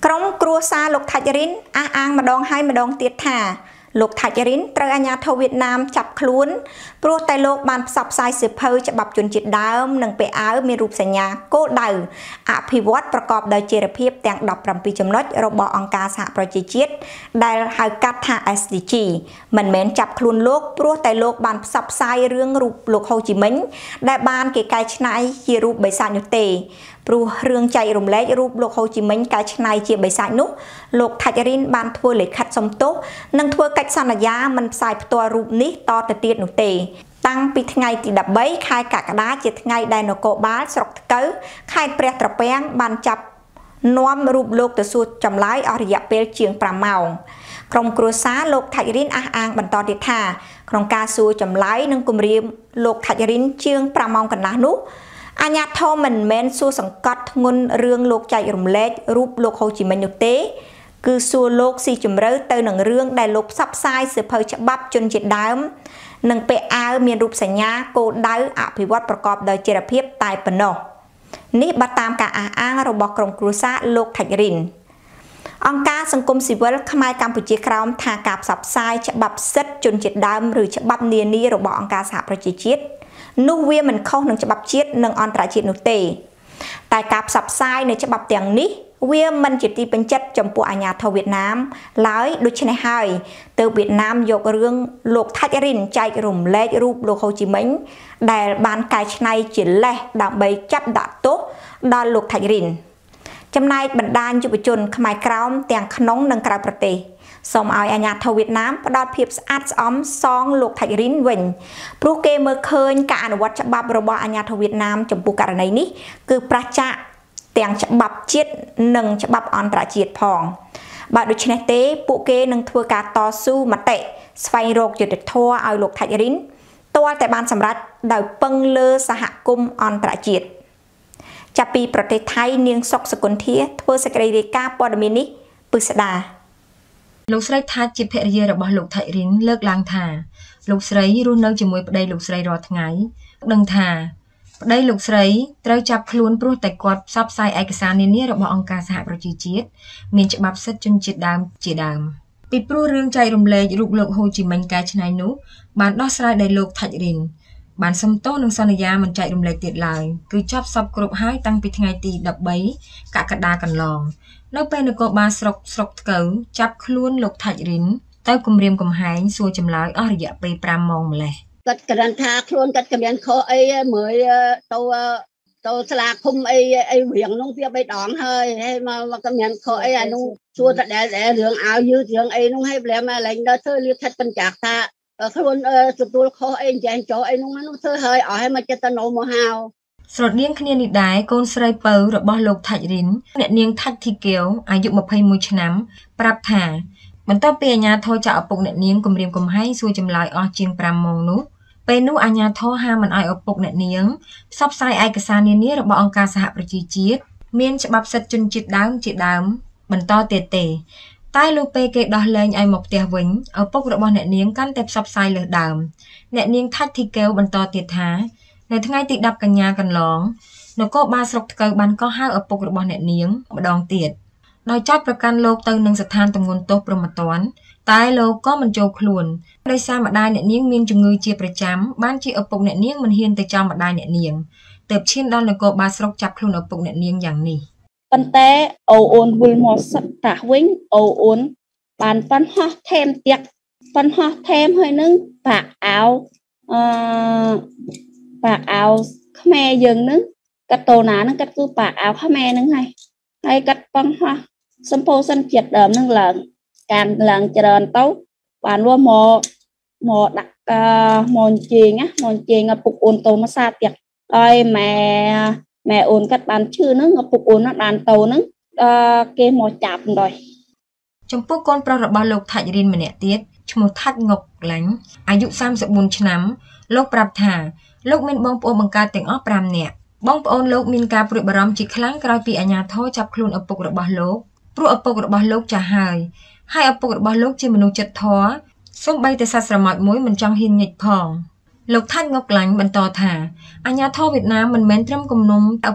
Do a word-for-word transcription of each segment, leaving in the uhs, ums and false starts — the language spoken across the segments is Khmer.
ក្រុមគ្រួសារលោកថាច់រិនអះអាងម្ដងហើយម្ដងទៀតថាលោកថាច់រិនត្រូវអាជ្ញាធរវៀតណាមចាប់ខ្លួនព្រោះតែលោកបានផ្សព្វផ្សាយសៀវភៅច្បាប់ជនជាតិដើមនិងពាក់អាវមានរូបសញ្ញាគោលដៅអភិវឌ្ឍប្រកបដោយចីរភាពទាំងដប់ប្រាំពីរចំណុចរបស់អង្គការសហប្រជាជាតិដែលហៅកាត់ថា เอส ดี จี មិនមែនចាប់ខ្លួនលោកព្រោះតែលោកបានផ្សព្វផ្សាយរឿងរូបលោកហូជីមិញដែលបានគេកែច្នៃជារូបបិសាចនោះទេព្រោះរឿងចែករំលែករូបលោកហូជីមិញកែច្នៃជាបិសាចនោះលោកថាច់រិនបានធ្វើលិខិតសុំទោសនិងធ្វើកិច្ចសន្យាមិនផ្សាយផ្ទាល់រូបនេះតទៅទៀតនោះទេតាំងពីថ្ងៃទីដប់បីខែកក្កដាជាថ្ងៃដែលនគរបាលស្រុកថ្កូវខេត្តព្រះត្រពាំងបានចាប់នាំរូបលោកទៅសួរចម្លើយអស់រយៈពេលជាងប្រាំម៉ោងក្រុមគ្រួសារលោកថាច់រិនអះអាងបន្តទៀតថាក្នុងការសួរចម្លើយនិងគម្រាមលោកថាច់រិនជាងប្រាំម៉ោងកន្លះនោះអាញាធមមិនមែនសួរសង្កត់ធ្ងន់រឿងលោកចែករំលែករូបលោកហូជីមិញនោះទេគឺសួរលោកស៊ីជម្រៅទៅនឹងរឿងដែលលោកផ្សព្វផ្សាយសៀវភៅច្បាប់ជនជាតិដើមនិងពាក់អាវមានរូបសញ្ញាគោលដៅអភិវឌ្ឍប្រកបដោយចីរភាពតែប៉ុណ្ណោះនេះបើតាមការអះអាងរបស់ក្រុមគ្រួសារលោកថាច់រិនអង្គការសង្គមស៊ីវិលខ្មែរកម្ពុជាក្រោមថាការផ្សព្វផ្សាយច្បាប់សិទ្ធិជនជាតិដើមឬច្បាប់នានារបស់អង្គការសហប្រជាជាតិនោះវាមិនខុសនឹងច្បាប់ជាតិនិងអន្តរជាតិនោះទេតែការផ្សព្វផ្សាយនៃច្បាប់ទាំងនេះវាមិនជាទីពេញចិត្តចំពោះអាជ្ញាធរវៀតណាមឡើយដូច្នេះហើយទើបវៀតណាមយករឿងលោកថាច់រិនចែករំលែករូបលោកហូជីមិញដែលបានកែច្នៃជាលេសដើម្បីចាប់ដាក់ទោសដល់លោកថាច់រិនចំណែកបណ្ដាញយុវជនខ្មែរក្រោមទាំងក្នុងនិងក្រៅប្រទេសសូមឲ្យអាជ្ញាធរវៀតណាមផ្ដល់ភាពស្អាតស្អំសងលោកថាច់រិនវិញព្រោះគេមើលឃើញការអនុវត្តច្បាប់របស់អាជ្ញាធរវៀតណាមចំពោះករណីនេះគឺប្រឆាចទាំងច្បាប់ជាតិនិងច្បាប់អន្តរជាតិផងបើដូច្នេះទេពួកគេនឹងធ្វើការតស៊ូមតិស្វែងរកយុត្តិធម៌ឲ្យលោកថាច់រិនទាល់តែបានសម្រេចដោយពឹងលើសហគមន៍អន្តរជាតិចាប់ពីប្រទេសថៃនាងសុកសកុន្ធាធ្វើសេចក្តីរាយការណ៍ព័ត៌មាននេះពិស្ដាលោកស្រីថាច់ជាភរិយារបស់លោកថាច់រិនលើកឡើងថាលោកស្រីរស់នៅជាមួយប្តីលោកស្រីរាល់ថ្ងៃដឹងថាប្តីលោកស្រីត្រូវចាប់ខ្លួនព្រោះតែគាត់ផ្សព្វផ្សាយឯកសារនានារបស់អង្គការសហប្រជាជាតិមានច្បាប់សិទ្ធិជនជាតិដើមជាដើមពីព្រោះរឿងចែករំលែករូបលោកហូជីមិញកែច្នៃនោះបានដោះស្រាយដោយលោកថាច់រិនបានសុំទោសនិងសន្យាមិនចែករំលែកទៀតឡើយគឺចាប់សពគ្រប់ហើយតាំងពីថ្ងៃទីដប់បីកក្កដាកន្លងនៅពេលនគរបាលស្រុកស្រុកថ្កូវចាប់ខ្លួនលោកថាច់រិនទៅគម្រាមកំហែងសួរចម្លើយអស់រយៈពេលប្រាំម៉ោងម្លេះគាត់ក្រាន់ថាខ្លួនគាត់គ្មានខុសអីមើលទៅទៅស្លាឃុំអីអីរៀងនោះវាបីដងហើយហើយមកគ្មានខុសអីអានោះសួរតែដែលរឿងឲ្យយឺតរឿងអីនោះហើយប្លែមកឡើងដល់ធ្វើលៀបថាច់បញ្ចាក់ថាខ្លួនទទួលខុសអីចេះចោអីនោះនោះធ្វើហើយអស់ហើយមកចិត្តទៅនោមកហៅស្រដៀងគ្នានេះដែរកូនស្រីពៅរបស់លោកថាច់រិនអ្នកនាងថាច់ធីកែវអាយុម្ភៃមួយឆ្នាំប្រាប់ថាបន្ទាប់ពីអាជ្ញាធរចាក់ឪពុកអ្នកនាងគម្រាមកំហែងសួរចម្លើយអស់ជាងប្រាំម៉ោងនោះពេលនោះអាជ្ញាធរហាមមិនឲ្យឪពុកអ្នកនាងផ្សព្វផ្សាយឯកសារនានារបស់អង្គការសហប្រជាជាតិមានច្បាប់សិទ្ធិជនជាតិដើមជាដើមបន្តទៀតទេតែលុះពេលគេដោះលែងឲ្យមកផ្ទះវិញឪពុករបស់អ្នកនាងកាន់តែផ្សព្វផ្សាយលើសដើមអ្នកនាងថាច់ធីកែវបន្តទៀតថានៅថ្ងៃទីដប់កញ្ញាកន្លងនគរបាលស្រុកថ្កូវបានកោះហៅឪពុករបស់អ្នកនាងម្ដងទៀតដោយចោទប្រកាន់លោកទៅនឹងស្ថានទម្ងន់ទោសព្រហ្មទណ្ឌតែលោកក៏មិនចូលខ្លួនដោយសារម្ដាយអ្នកនាងមានជំងឺជាប្រចាំបានជាឪពុកអ្នកនាងមិនហ៊ានទៅចាំម្ដាយអ្នកនាងទើបឈានដល់នគរបាលស្រុកចាប់ខ្លួនឪពុកអ្នកនាងយ៉ាងនេះប៉ុន្តែអូអូនវិលមកសឹកតាវិញអូអូនបានប៉ាន់ហោះថែមទៀតប៉ាន់ហោះថែមហើយនឹងបាក់អាវអឺបាក់អាវខ្មែរយើងនឹងកាត់តូណានឹងកាត់គឺបាក់អាវខ្មែរនឹងហើយហើយកាត់ប៉ាន់ហោះសម្ពោសិនជាតិដើមនឹងឡើងការឡើងច្រើនទៅបានរស់មកមកដាក់មកជេងណាមកជេងឪពុកអូនតូមកសាទៀតហើយម៉ែម៉ែអូនកាត់បានឈឺហ្នឹងឪពុកអូនណាបានតូហ្នឹងគេមកចាប់ដល់ចំពោះកូនប្រុសរបស់លោកថាច់រិនម្នាក់ទៀតឈ្មោះថាច់ងុកឡាញ់អាយុសាមសិបបួនឆ្នាំលោកប្រាប់ថាលោកមានបងប្អូនបង្កើតទាំងអស់ប្រាំនាក់បងប្អូនលោកមានការព្រួយបារម្ភជាខ្លាំងក្រោយពីអាជ្ញាធរចាប់ខ្លួនឪពុករបស់លោកព្រោះឪពុករបស់លោកចាស់ហើយហើយឪពុករបស់លោកជាមនុស្សចិត្តធម៌សូម្បីតែសត្វស្រមោចមួយមិនចង់ហ៊ានញិចផងលោកថាច់ងុកឡាញ់បន្តថាអាជ្ញាធរវៀតណាមមិនមែនត្រឹមគំនុំឪពុក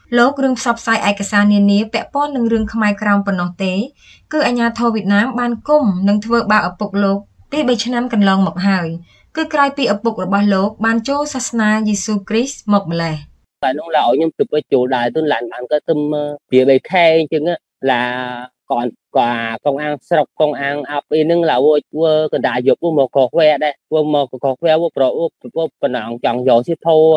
លោករឿងផ្សព្វផ្សាយឯកសារនានាពាក់ព័ន្ធនឹងរឿងខ្មែរក្រោមប៉ុណ្ណោះទេគឺអាជ្ញាធរវៀតណាមបានគុំនិងធ្វើបាបឪពុកលោកពីបីឆ្នាំកន្លងមកហើយគឺក្រោយពីឪពុករបស់លោកបានចូលសាសនាយេស៊ូគ្រីស្ទមកម្លេះតែនោះlàខ្ញុំទៅទៅចូលដែរទៅឡានបានក៏ទៅវាបីខែអញ្ចឹងlà còn cả công an sọc công an áp inนึงlà vô vô cái đại dục vô một cột que đây vô một cột que vô pro vô vô phần nào chọn dọn xếp thâu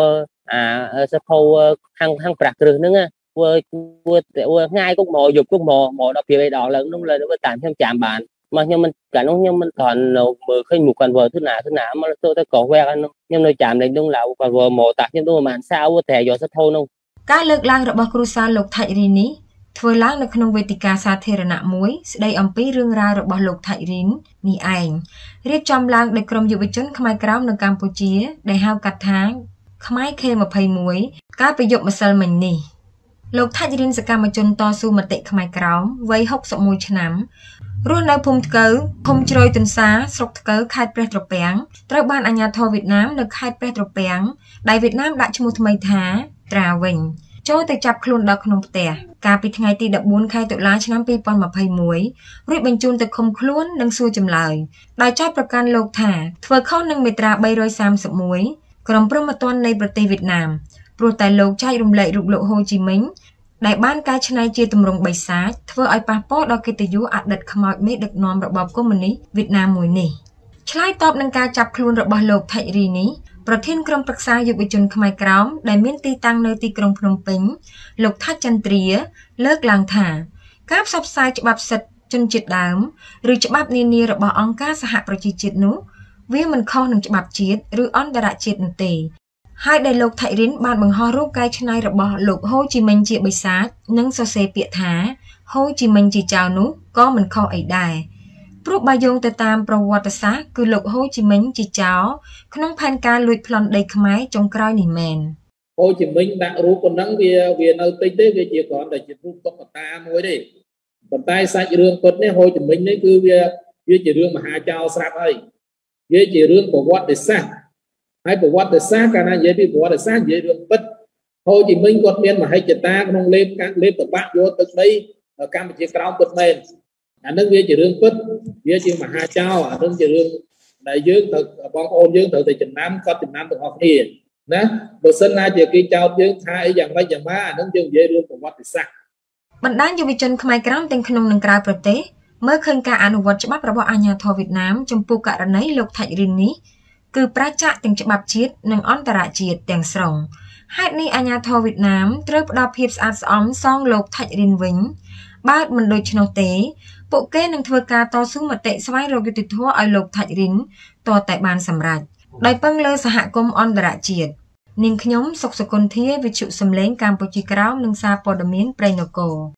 à xếp thâu hăng hăng bạc rừngนึงá vô vô vô ngay cũng mò dục cũng mò mò đó phía bên đó là lúc là nó tạm thêm chạm bàn mà nhưng mình cả nó nhưng mình còn mở khơi một con vợ thứ nào thứ nào mà tôi tôi cột que nó nhưng nó chạm đến đúng là còn vợ mò tạt nhưng tôi mà sao vô thẻ dọn xếp thâu không ការលើកឡើងរបស់គ្រួសារលោកថាច់រីននេះធ្វើឡើងនៅក្នុងវេទិកាសាធារណៈមួយស្ដីអំពីរឿងរ៉ាវរបស់លោកថាច់រីននេះឯងរៀបចំឡើងដោយក្រុមយុវជនខ្មែរក្រោមនៅកម្ពុជាដែលហៅកាត់ថាខ្មែរ K ยี่สิบเอ็ด កាលពីយប់ម្សិលមិញនេះលោកថាច់រីនសកម្មជនតស៊ូមតិខ្មែរក្រោមវ័យหกสิบเอ็ดឆ្នាំរស់នៅភូមិថ្កូវឃុំជ្រោយទន្សាស្រុកថ្កូវខេត្តព្រះត្រពាំងត្រូវបានអាជ្ញាធរវៀតណាមនៅខេត្តព្រះត្រពាំងដែលវៀតណាមដាក់ឈ្មោះថ្មីថាត្រាវិញចូលទៅចាប់ខ្លួនដល់ក្នុងផ្ទះកាលពីថ្ងៃទី14ខែតុលាឆ្នាំពីរពាន់ยี่สิบเอ็ดរួចបញ្ជូនទៅឃុំខ្លួននិងសួរចម្លើយដោយចោទប្រកាន់លោកថាធ្វើខុសនឹងមាត្រាបីរយសាមសិបเอ็ดក្រមព្រហ្មទណ្ឌនៃប្រទេសវៀតណាមព្រោះតែលោកចែករំលែករូបលោកហូជីមិញដែលបានកែច្នៃជាទម្រង់បិសាចធ្វើឲ្យប៉ះពាល់ដល់កិត្តិយសអតីតខ្មោចមេដឹកនាំរបបកុម្មុយនីសវៀតណាមមួយនេះឆ្លើយតបនឹងការចាប់ខ្លួនរបស់លោកថាច់រីនេះប្រធានក្រុមប្រឹក្សាយុវជនខ្មែរក្រោមដែលមានទីតាំងនៅទីក្រុងភ្នំពេញលោកថាច់ចន្ទ្រាលើកឡើងថាការផ្សព្វផ្សាយច្បាប់សិទ្ធិជនជាតិដើមឬច្បាប់នានារបស់អង្គការសហប្រជាជាតិនោះវាមិនខុសនឹងច្បាប់ជាតិឬអន្តរជាតិនោះទេហើយដែលលោកថាច់រីនបានបង្ហោះរូបកែច្នៃរបស់លោកហូជីមិញជាបិសាចនិងសរសេរពាក្យថាហូជីមិញជាចៅនោះក៏មិនខុសអីដែរព្រោះបើយោងទៅតាមប្រវត្តិសាស្ត្រគឺលោកហូជីមិញជាចៅក្នុងផែនការលួចប្លន់ដីខ្មែរចុងក្រោយនេះមែនហូជីមិញដាក់រូបប៉ុណ្ណឹងវាវានៅតិចទេវាជាគ្រាន់តែជារូបតុក្កតាមួយទេប៉ុន្តែសាច់រឿងពិតនេះហូជីមិញនេះគឺវាវាជារឿងមហាចៅស្រាប់ហើយវាជារឿងប្រវត្តិសាស្ត្រហើយប្រវត្តិសាស្ត្រកាលណានិយាយពីប្រវត្តិសាស្ត្រនិយាយរឿងពិតហូជីមិញគាត់មានមហិច្ឆតាក្នុងលេបលេបតបាក់យកទឹកដីកម្ពុជាក្រោមពិតមែនអានឹងវាជារឿងពិតវាជាមហាចៅអានឹងជារឿងដែលយើងត្រូវបងប្អូនយើងត្រូវតែចំណាំគាត់ចំណាំទាំងអស់គ្នាណាបើសិនណាជាគេចោទយើងថាអីយ៉ាងម៉េចយ៉ាងម៉ាអានឹងយើងនិយាយរឿងប្រវត្តិសាស្ត្របណ្ដាញយុវជនខ្មែរក្រោមទាំងក្នុងនិងក្រៅប្រទេសមើលឃើញការអនុវត្តច្បាប់របស់អាជ្ញាធរវៀតណាមចំពោះករណីលោកថាច់រីននេះគឺប្រជាទាំងច្បាប់ជាតិនិងអន្តរជាតិទាំងស្រុងហេតុនេះអាជ្ញាធរវៀតណាមត្រូវផ្ដល់ភាពស្អាតស្អំសងលោកថាច់រីនវិញបើមិនដូច្នោះទេពួកគេនឹងធ្វើការតស៊ូមតិស្វែងរកយុត្តិធម៌ឲ្យលោកថាច់រីនទាល់តែបានសម្រេចដោយពឹងលើសហគមន៍អន្តរជាតិនាងខ្ញុំសុកសុគន្ធាវិទ្យុសំឡេងកម្ពុជាក្រោមនិងសារព័ត៌មានព្រៃនគរ